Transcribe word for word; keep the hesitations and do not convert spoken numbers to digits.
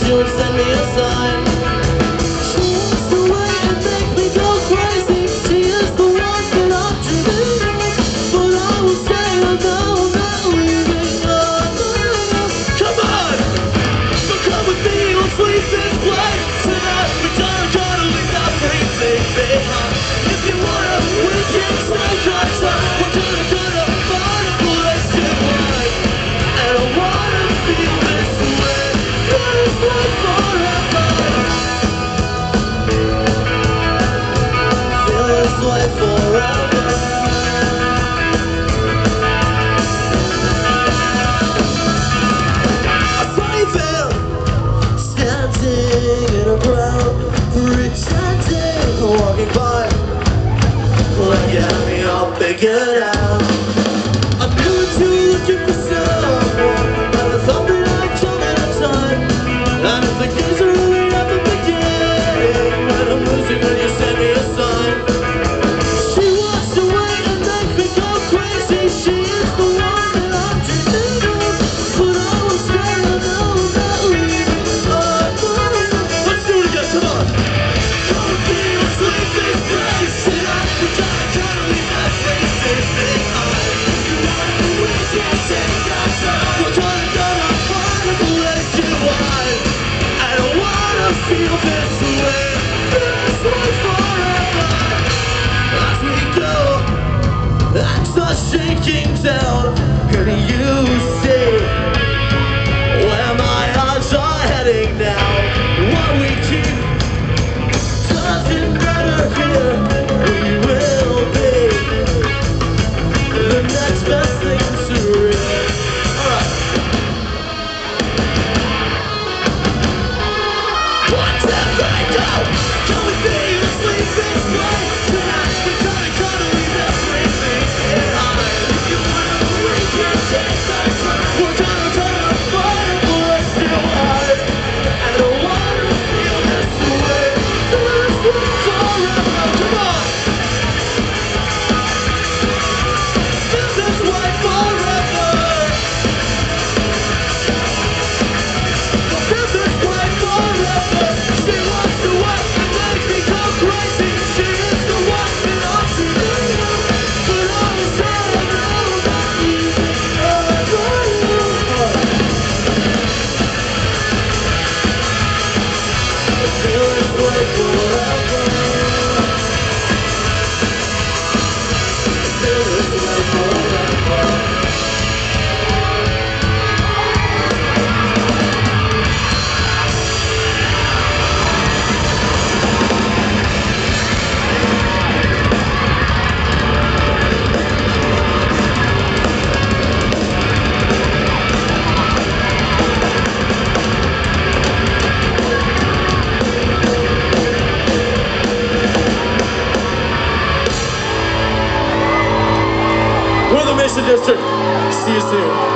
she would send me a sign. She wants to wait and make me go crazy. She is the one that I'm dreaming of. But I will say, oh no, I'm not leaving. Oh, no, no. Come on! So come with me, we'll sleep this place tonight. We don't gotta leave everything behind. If you wanna, we can take our time. We're gonna, gonna find a place to hide. And I wanna feel this way, this way forever. Feel this way forever. I'm waving, standing in a crowd, pretending, walking by. Look at me, I'll figure it out. I knew you were looking for someone, but I thought that I'd come in a time. And if the games are really at the beginning, when I'm losing, when you send me a sign. She wants to wait and make me go crazy. She is the one that I'm dreaming of. But I will say, oh no, I'm not leaving. Oh, no, no. Let's do it again, come on. Come with me, let's leave this place tonight. We gotta, gotta leave everything behind. You want to we can't take our time. We're gonna, gonna find a place to hide. I don't wanna feel this way, this way forever. As we go, I start shaking down, and you see where my eyes are heading now. What we keep doesn't matter here. We will be the next best thing to real. Alright. One, two, three, go! Come with me, let's leave this place tonight. We gotta, gotta leave everything behind. If you wanna, we can take our time. We're gonna, gonna find a place to hide. I don't wanna feel this way, this way forever. Come on! Feel this way forever. Feel this way forever. She wants to wait and make me go crazy. She is the one that I'm dreaming of. But I will say, oh no, I'm not leaving. Oh, no, no. Feel this way forever. Feel this way forever. We're the Mission District. See you soon.